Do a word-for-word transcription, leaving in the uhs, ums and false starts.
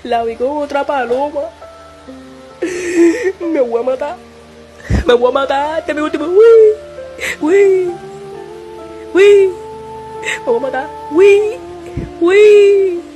La vi con otra paloma. Me voy a matar. Me voy a matar. Este es mi último. Uy. Uy. Uy. Me voy a matar. Uy. Uy.